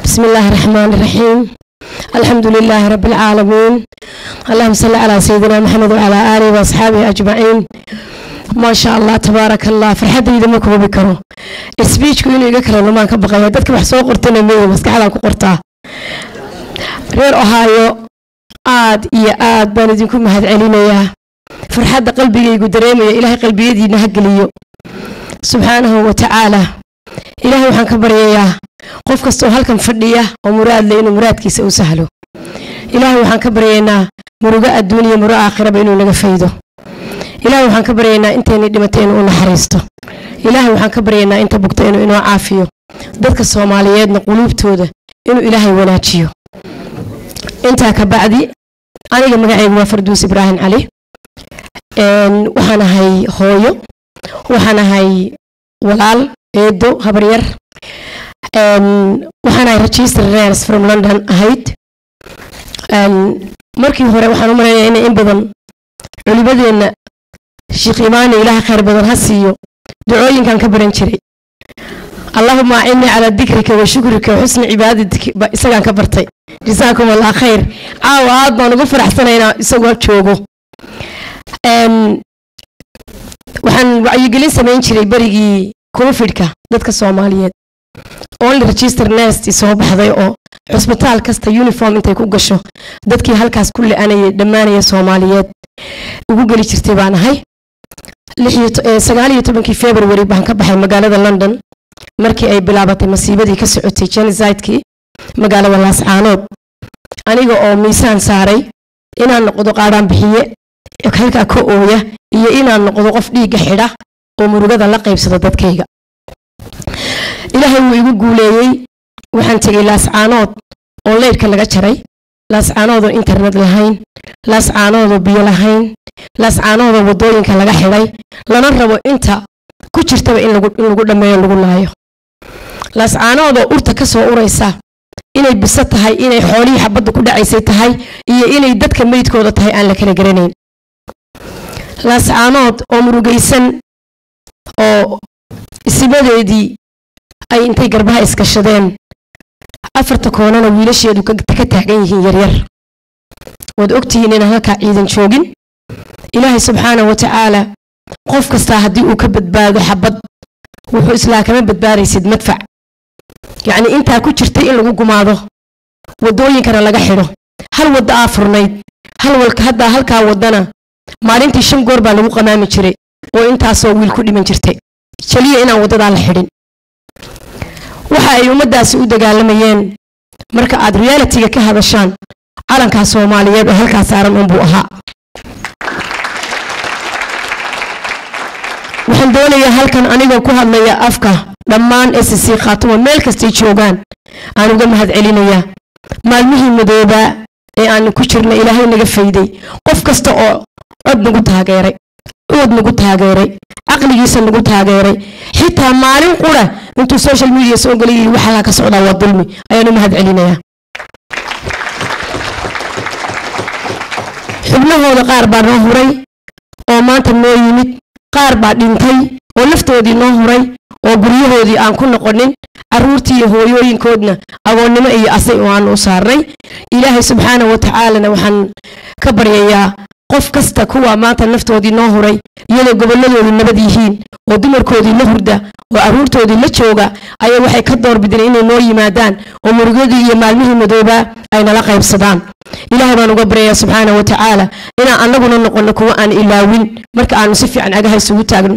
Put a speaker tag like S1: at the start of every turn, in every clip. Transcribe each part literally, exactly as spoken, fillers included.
S1: بسم الله الرحمن الرحيم الحمد لله رب العالمين اللهم صل على سيدنا محمد وعلى آله وأصحابه أجمعين ما شاء الله تبارك الله فرحتي إذا ما كنت بكره السبيتش كوني يذكر لما كان بقى يدك بحسوا قرطنا مية بس كحلا قرطة غير أهايو آد يا آد بنديكم هاد علينا يا فرحة قلبي يقدرين يا إلهي قلبي يدي نهج ليو سبحانه وتعالى إلهي وحن كبر يا قف كستو هلكم فردية ومراد لأنه مراد كيس وسهله إلهي وحن كبر ينا مرجاء الدنيا مرجاء آخرة بينه نجفيده إلهي وحن كبر ينا أنت ندمتين ونحرسته إلهي وحن كبر ينا أنت بقتين إنه عافيه ذلك الصوماليات نقولوب توده إنه إلهي وناتشيو أنت كبعدي أنا جمع عيب فردوس إبراهيم عليه وحنا هاي هويو وحنا هاي ولال إيدو هبرير وحنا ريجستر ريرس from London أهيد مركي هوري وحنا مرينا إن إن بدن اللي بدينا شيخ إيماني إله خير بدن هسيو دعوين كان كبرين شري اللهم أعني على ذكرك وشكرك وحسن عبادتك إسقان كبرتي جزاكم الله خير عاود ما نغفر أحسننا إسقوا تشوقو waxaan wacyigelin sameyn jiray barigii koonfurka dadka Soomaaliyeed oo la register nest soo baxday oo hospital kasta uniform intay ku gasho dadkii halkaas kulli aanay dhamaanaya Soomaaliyeed ugu gali jirtay baan ahay sagaal iyo tobankii February baan ka baxay magaalada London markii ay bilaabatay masiibadii ka socotay genocide-kii magaalada Laascaanood aniga oo miisaan saaray inaan noqdo qaadaan bixiye halka ka ooya iyo inaan noqdo qof dhiig xidha oo murugada la qaybsado dadkayga ilaahay wuu igu guuleeyay waxaan tagay Laascaanood oo leerka laga jaray Laascaanood oo internet lahayn Laascaanood oo biyo lahayn Laascaanood oo wadooyinka laga xidhay lana rabo inta ku jirtaba in lagu in lagu dhameeyo lagu laayo Laascaanood oo urta ka soo uraysa inay bisa tahay inay xoolihii xabada ku dhacaysay tahay iyo inay dadka meydkooda tahay aan la kala garanayn Laascaanood oo murugaysan oo isibadeedii ay intay garbaha iska shadeen afarta koonana wiilasheedu ka taagan yihiin yar yar wad ogtihiin in halka ciidan joogin ilaahay subxaanahu wa ta'ala qof kasta hadii uu ka badbaado xabad wuxuu islaa kama badbaaraysid madfac yaani inta ku jirtay in lagu gumaado wadooyinkana laga xidho hal wada afurnayd hal walka hadda halka wadana maalintii shan goor baa lagu qamaami jiray oo intaas oo wiil ku dhiman jirtay jaliya inaan wadada la xidhin waxa ay ummadaasi u dagaalamayeen marka aad reality-ga ka hadashaan calanka Soomaaliyeed oo halka saaran un buu ahaa waxaan doonayaa halkan aniga ku hadlaya afka dhammaan S C Khaatuma meel kasta joogaan aan uga mahad celinayaa maalmihii madooba ee aan ku jirnay Ilaahay naga fayday qof kasta oo cod nagu taageeray cod nagu taageeray aqligiisa nagu taageeray xitaa maalin qura intuu social media soo galay waxa ka socda waa dulmi ayaan mahad celinayaa xubnahooda qaar baa noo huray oo maanta noo yimid qaar baa dhintay oo naftoodii noo huray oo guryahoodii aan ku noqonin caruurtii iyo hooyooyinkoodna agoonnimo iyo asay oo aan u saarnay ilaahay subxaanahu wa ta'ala waxaan ka baryayaa qof kasta kuwa maanta naftoodii noo huray iyadoo goboladoodu nabad yihiin oo dumarkoodii la hurda oo caruurtoodii la jooga ayaa waxay ka doorbideen inay noo yimaadaan oo murugadii iyo maalmihii madooba ay nala qaybsadaan ilaahay baan uga baryayaa subxaanahu wa ta'ala inaan annaguna noqono kuwa aan ilaawin marka aanu si fiican agaha isugu taagno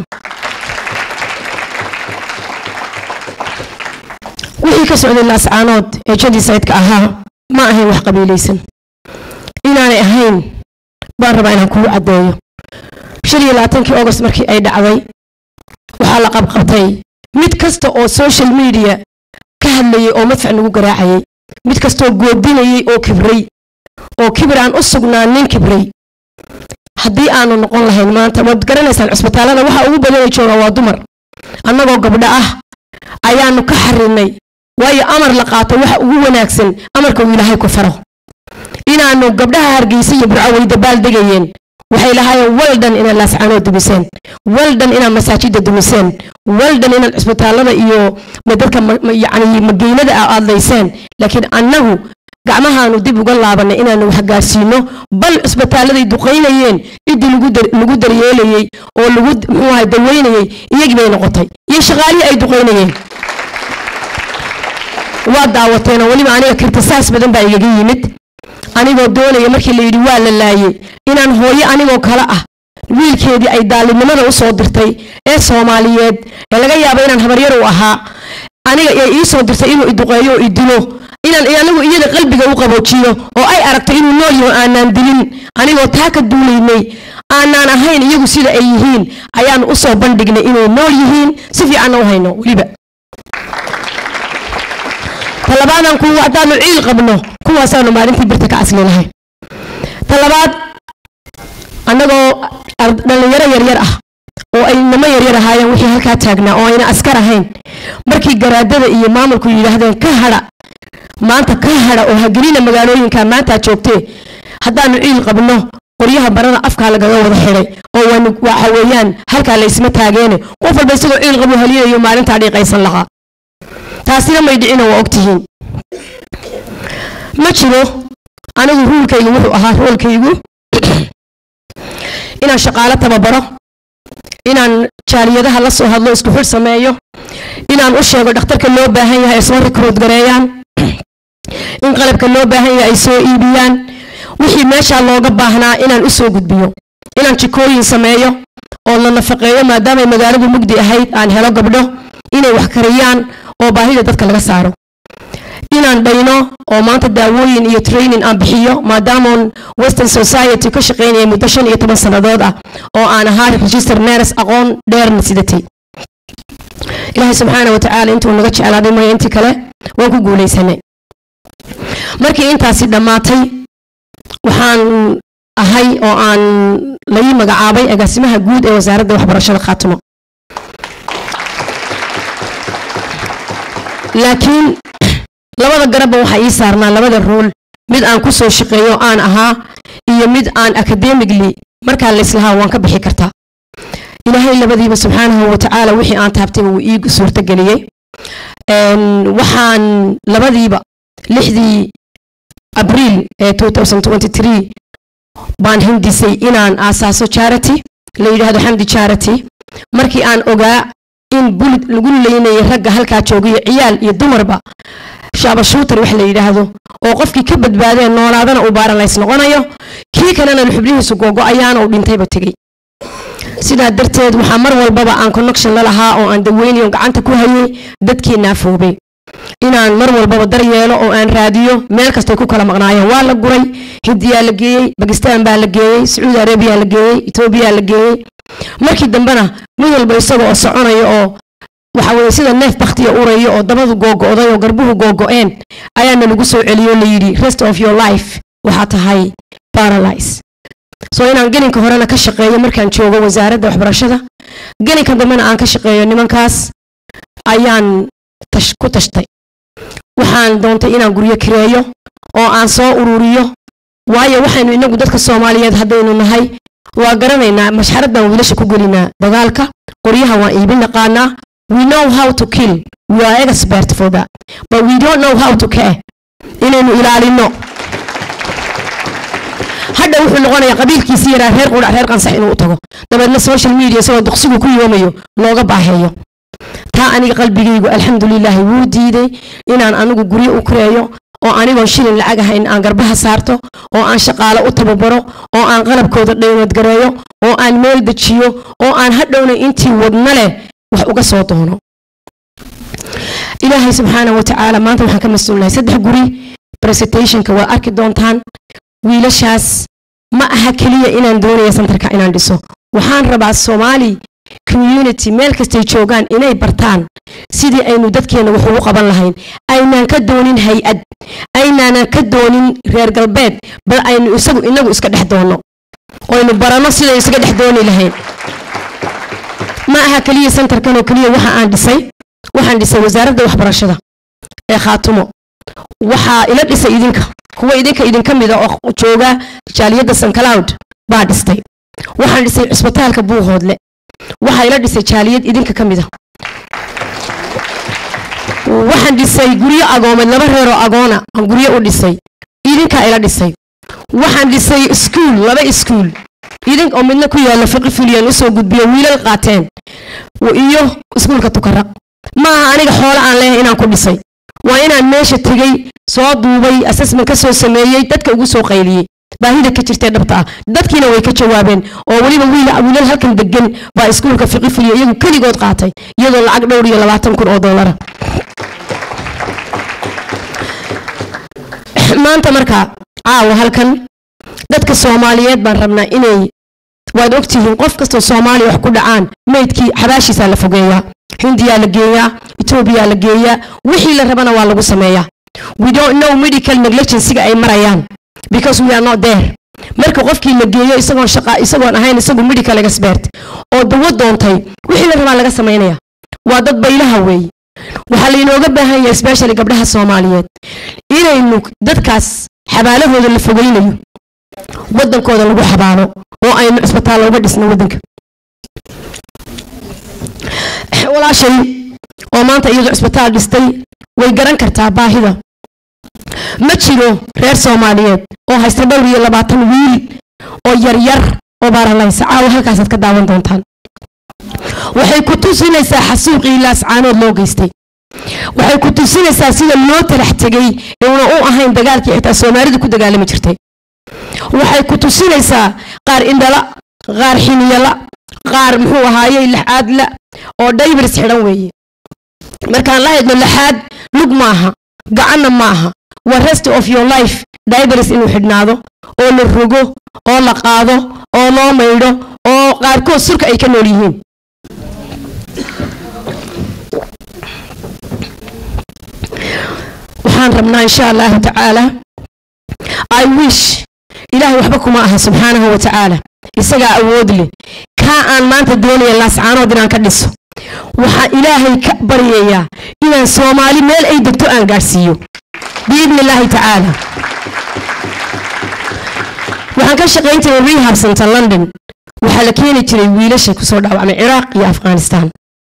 S1: wixii ka socday Laascaanood ee genocide-ka ahaa ma ahayn wax qabiilaysan inaanay ahayn baan rabaa inaan ku cadeeyo shan iyo labaatankii August markii ay dhacday waxa la qabqabtay mid kasta oo social media ka hadlayay oo madfac lagu garaacayay mid kasta oo goodinayay oo kibray oo kibir aan u sugnaanin kibray hadii aanu noqon lahayn maanta wad garanaysaan cusbitaalada waxa ugu badan ee jooga waa dumar annagoo gabdho ah ayaanu ka xarinay waayo amar la qaato waxa ugu wanaagsan amarka Ilaahay ku faro inaanu gabdhaha Hargeysa iyo Burco way dabaal degayeen waxay lahaayeen waldan ina laascaano dumiseen waldan ina masaajida dumiseen waldan ina isbitaalada iyo dadka yaani mageynada aadayseen laakiin annagu gacmahaanu dib uga laabanay inaanu wax gaarsiino bal isbitaaladay duqeynayeen idii lagu lagu daryeelayay oo lagu muxuu ahay daweynayay iyagii bay noqotay iyo shaqaalii ay duqeynayeen waa daawateen waliba aniga kirtasaas badan baa iga yimid anigoo doonaya markii la yiri waa la laayay inaan hooyo anigoo kala ah wiilkeedii ay daalinimada u soo dirtay ee Soomaaliyeed ee laga yaabo inaan habaryar u ahaa aniga ay ii soo dirtay inuu iduqeeyo oo idilo inaan anagu iyada qalbiga u qaboojiyo oo ay aragtay inuu nool yahay aanan dilin anigoo taa ka duuleynay aanan ahayn iyagu sida ay yihiin ayaan u soo bandhignay inay nool yihiin si fiican u hayno waliba talabaadan ku wadaanu ciil qabno kuwaasaanu maalintii birta ka asli lahayn talabaad anagoo dhalinyaro yar yar ah oo ay nama yar yar ahaayeen wixii halka taagnaa oo ayna askar ahayn markii garaadada iyo maamulku yiraahdeen ka hada maanta ka hada oo hagelina magaalooyinka maanta joogtay haddaanu ciil qabno qoryaha barada afka laga wada xiray oo waxa weeyaan halka la isma taageene qof walba isagoo ciil qabo haliyayo maalinta dhiiqaysan lahaa taasina may dhicina waa ogtihiin ma jiro anigu ruulkaygu wuxuu ahaa ruulkaygu inaan shaqaale tababaro inaan jaaliyadaha la soo hadlo isku xir sameeyo inaan u sheego dhakhtarka loo baahan yahay soo recruit gareeyaan in qalabka loo baahan yahay soo iibiyaan wixii meesha looga baahnaa inaan u soo gudbiyo inaan jikooyin sameeyo oo la nafaqeeyo maadaama magaaladu mugdi ahayd aan helo gabdho inay wax kariyaan oo baahida dadka laga saaro inaan dhayno oo maanta daawooyin iyo training aan bixiyo maadaama Western Society ka shaqeynaya muddo shan iyo toban sanadood ah oo aan ahaa register nurse aqoon dheer sidatay Ilaahay subhanahu wa ta'ala intuu naga jeclaaday ma intii kale waan ku guuleysanay markii intaasi dhamaatay waxaan ahay oo aan la ii magacaabay agaasimaha guud ee wasaaradda waxbarashada Khaatumo laakiin labada garab waxa ii saarnaa labada role mid aan ku soo shaqeeyo aan ahaa iyo mid aan academically marka la islaha waan ka bixi kartaa ilaahay labadiiba subhanahu wa ta'ala wixii aan taabtay uu ii suurta galiyay een waxaan labadiiba lixdii abriil ee twenty twenty-three baan hindisay inaan aasaaso charity la yiraahdo Hamdi Charity markii aan ogaa in bulid lagu leeyahay ragga halka joogay ciyaal iyo dumarba shaaba shooter wax la yiraahdo oo qofkii ka badbaaday noolaadana u baaran la isnoqonayo kii kalena xubnihiisu googo ayaan u dhintayba tagay sida darteed waxa mar walba aan connection la lahaa oo aan daweyniyo gacanta ku hayay dadkii naafoobay inaan mar walba daryeelo oo aan raadiyo meel kasta ku kala maqnaayeen waa la guray Hindiya la geeyay Pakistan baa la geeyay Saudi Arabia la geeyay Ethiopia la geeyay markii dambana mid walba isagoo oo soconayo oo waxa weey sida neef bakhtiya urayo oo dabadu googo'day oo garbuhu googo'een ayaana lagu soo celiyo la yiri rest of your life waxa tahay paralyze soo inaan gelinka horena ka shaqeeyo markaan joogo wasaaradda waxbarashada gelinka dambana aan ka shaqeeyo nimankaas ayaan tash ku tashtay waxaan doontay inaan guriyo kireeyo oo aan soo ururiyo waayo waxaanu inagu dadka Soomaaliyeed hadaynu nahay waa garanaynaa mashxaradan wiilasha ku gelinaa dagaalka qoryaha waa iibin naqaana we know how to kill we are expert for that but we don't know how to care inaynu ilaalino hadda wuxuu noqonayaa qabiilkiisa yaraa reer qura reer qansax inuu tago dabadna social media soo duqsigu ku yoomayo looga baahayo taa aniga qalbigaygu alxamdulillah wuu diiday inaan anigu guriyo u kireeyo oo aniga shilin lacag ahayn aan garbaha saarto oo aan shaqaale u tababaro oo aan qalabkooda dheeynad gareeyo oo aan meel dajiyo oo aan hadhowna intii wadna leh wax uga soo doono ilaahay subhanahu wa ta'ala maanta waxaan ka masuulnahay saddex guri presentationka waa arki doontaan wiilashaas ma aha kaliya inaan doonayo santarka inaan dhiso waxaan rabaa Soomaali community meel kasta ay joogaan inay bartaan sidii aynu dadkeena wax ugu qaban lahayn aynaan ka doonin hay'ad aynaan ka doonin reer galbeed bal aynu isagu inagu iska dhex doono oo aynu barano sidii iska dhex dooni lahayn ma aha kaliya santarkan oo kaliya waxa aan dhisay waxaan dhisay wasaaradda waxbarashada ee Khaatumo waxa ila dhisay idinka kuwa idinka idinka mid ah oo jooga jaaliyada San Cloud baa dhistay waxaan dhisay cisbitaalka Buuhoodle waxa ila dhisay jaaliyad idinka kamida waxaan dhisay guriyo agoomed laba reer oo agoona aan guriyo u dhisay idinka ila dhisay waxaan dhisay school laba school idinka oo midna ku yaala fiqi fuliyan u soo gudbiyo wiilal qaateen iyo iskuulka Tukaraq ma aniga xoolo aan leeyahay inaan ku dhisay waa inaan meesha tagay soo duubay assessment ka soo sameeyay dadka ugu soo qayliyay baahida ka jirtay dhabta ah dadkiina way ka jawaabeen oo waliba wiilal halkan degan baa iskuulka fiqi fuliyan iyagu kaligood qaatay iyadoo lacag dhowr iyo labaatan kun oo dollar maanta marka caawa halkan dadka Soomaaliyeed baan rabnaa inay waad ogtihiin qof kasta Soomaali wax ku dhacaan meedkii xabaashiisa la fogeeyaa Hindiya la geeyaa Ethiopia la geeyaa wixii la rabana waa lagu sameeyaa we don't know medical negligence ay marayaan because we are not there marka qofkii la geeyo isagoo shaqa isagoo ahayn isagoo medical expert oo dawo doontay wixii la rabaa laga sameeynaya waa dad baylaha weey waxa la inooga baahan yahay especially gabdhaha Soomaaliyeed inaynu dadkaas xabaalahooda la fogeynayo wadankooda lagu xabaalo oo aynu cisbitaal uga dhisno wadanka walaashay oo maanta iyadu cisbitaal dhistay way garan kartaa baahida ma jiro reer Soomaaliyeed oo haysta dhowr iyo labaatan wiil oo yar yar oo baaralaysa caawa halkaas aad ka daawan doontaan waxay ku tusinaysaa xasuuqii laascaanood loo geystay waxay ku tusinaysaa sida loo talax tagay inuu u ahayn dagaalkii xitaa Soomaalidu ku dagaalami jirtay waxay ku tusinaysaa qaar indhala qaar xiniyala qaar muxuu ahaayay laxaad la oo daybris xiran weeye markaan la hadlo laxaad lug maaha gacanna maaha wa rest of your life daybris inuu xidhnaado oo la rogo oo la qaado oo loo maydho oo qaarkood surka ay ka nool yihiin waxaan rabnaa insha Allah ta'ala I wish إلهي وحبكم معها سبحانه وتعالى إسقى أود لي كأن ما أنت دوني الله سبحانه ودنا كدسه وح إلهي كبر يا إلى سومالي مال أي دكتور أن قارسيو بإذن الله تعالى وحنا شغالين في الريهاب سنتر لندن وحلكيني تري ويلش كسر عن العراق يا أفغانستان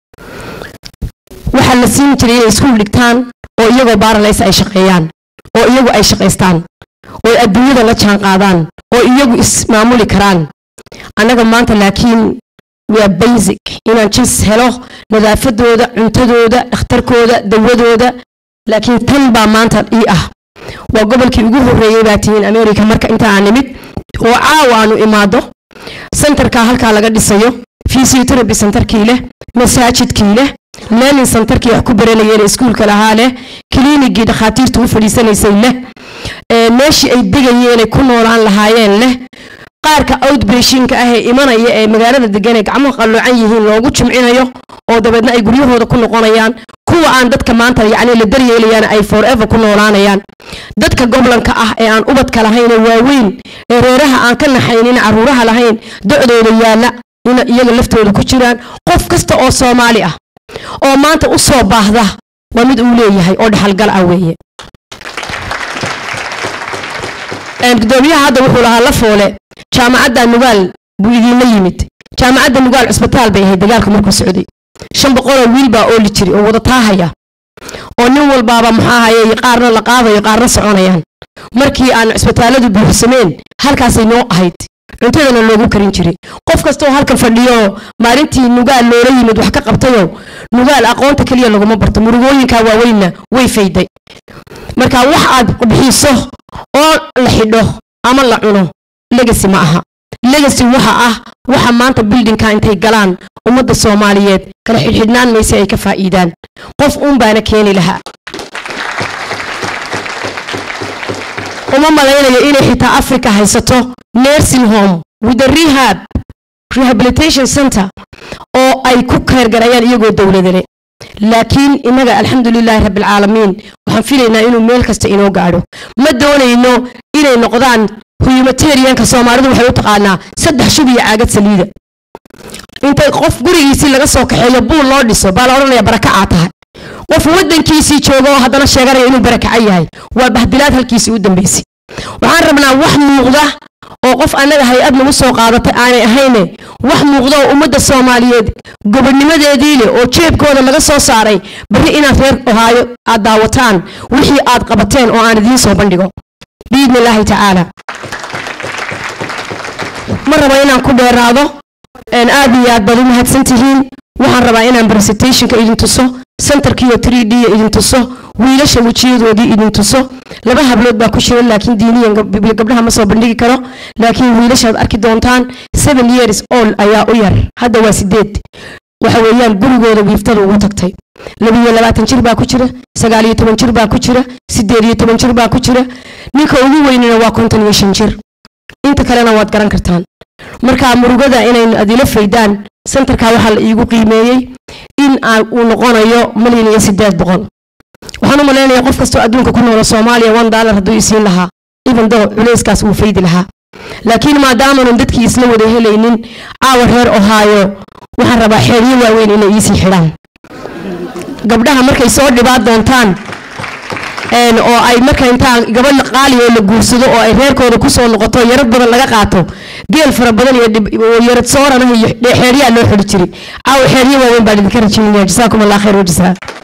S1: وحلسين تري سكول لكتان أو يجوا بار ليس أي شقيان أو يجوا أي شقيستان oo adduunyada la jaan qaadaan oo iyagu ismaamuli karaan anaga maanta laakiin waa basic inaan jis helo nadaafadooda cuntadooda dhakhtarkooda dawadooda laakiin tan baa maanta ii ah waa gobolkii ugu horeeyay baatiin America marka inta aan nimid oo caawaanu imaado centerka halka laga dhisayo physiotherapy centerkii leh masaajidkii leh learning centerkii wax ku baranayeen iskuulka lahaa leh kliinigii dhakhaatiirtu u fadhiisanaysay leh meeshii ay degayeen ay ku noolaan lahaayeen leh qaarka outpatient ah ee imanaya ee magaalada degan ee gacmo qaloocan yihiin loogu jumcinayo oo dabeedna ay guryahooda ku noqonayaan kuwa aan dadka maanta yacni la daryeelayaan ay forever ku noolaanayaan dadka goblanka ah ee aan ubadka lahayn ee waaweyn ee reeraha aan ka naxaynin caruuraha lahayn docdooda yaala in iyaga laftooda ku jiraan qof kasta oo Soomaali ah oo maanta u soo baahda waa mid uu leeyahay oo dhaxal gal ah weeye een gudoomiyaha hadda wuxuu lahaa la foole jaamacadda Nugaal buu idin yimid jaamacadda Nugaal cisbitaal bay ahayd dagaalka markuu socday shan boqol oo wiil baa oo li jiray oo wada taahaya oo nin walbaaba maxaa hayay qaarna la qaadayo qaarna soconayaan markii aan cisbitaaladu buuxsameen halkaasay noo ahayd cuntadana loogu karin jiray qof kasta oo halkan fadhiyo maalintii Nugaal loo yimid wax ka qabtayo Nugaal aqoonta kaliya laguma barto murugooyinka waaweynna way fayday marka wax aad bixiso oo la xidho ama la cuno legacy ma aha legacy waxa ah waxa maanta buildingka intay galaan ummadda Soomaaliyeed kala xidhnaan meesha ay ka faa'iidaan qof uun baana keeni lahaa uma malaynayo inay xitaa Africa haysato nursing home with a rehab rehabilitation center oo ay ku kaargarayaan iyagoo dawladane laakiin inaga alxamdulillah rabbil caalamiin waxaan filaynaa inuu meel kasta inoo gaadho ma doonayno inay noqdaan humanitarianka Soomaalidu waxay u taqaanaa saddex shub iyo caagad saliida inta qof gurigiisa laga soo kaxeeyo buul loo dhiso baa la oranayaa barakaca tahay qof wadankiisii joogo haddana sheeganaya inuu barakaca yahay waa bahdilaad halkiisii u dambeysay waxaan rabnaa wax muuqda oo qof anaga hay-ad nagu soo qaadatay aanay ahayne wax muuqdo ummadda Soomaaliyeed gobonnimadeedii leh oo jeebkooda laga soo saaray bari inaad reer Ohio aad daawataan wixii aad qabateen oo aan idiin soo bandhigo biidna Ilaahay tacaala ma rabo inaan ku dheeraado een aad iyo aad baad u mahadsantihiin waxaan rabaa inaan presentationka idin tuso centerkiyo three D idin tuso wiilasha wajiyadoodii idin tuso laba hablood baa ku jira laakiin diiniyan gabdhaha ma soo bandhigi karo laakiin wiilashaad arki doontaan seven years old ayaa u yar hadda waa sideed waxa weeyaan gurigooda wiiftada ugu tagtay laba iyo labaatan jir baa ku jira sagaal iyo toban jir baa ku jira sideed iyo toban jir baa ku jira ninka ugu weynina waa konton iyo shan jir inta kalena waad garan kartaan marka murugada inay adila faydaan centerka waxa la iigu qiimeeyay in aan uu noqonayo milyan iyo sideed boqol waxaan u maleynayaa qof kasto adduunka ku nool Soomaaliya one dollar haduu isiin lahaa even though culeyskaas uu faydi lahaa laakiin maadaama aan dadkii isla wada helaynin caawa reer Ohio waxaan rabaa xeeriyo waaweyn inay ii sii xidhaan gabdhaha markay soo dhibaad doontaan een oo ay marka inta gabadh qaali oo la guursado oo ay reerkooda ku soo noqoto yarad badan laga qaato geel fara badan iyo yarad soorana iyo xeeriyo loo xidhi jiray caawa xeeriyo waaweyn baa idinka rajaynaya jazaakum allah khayr wa jazaa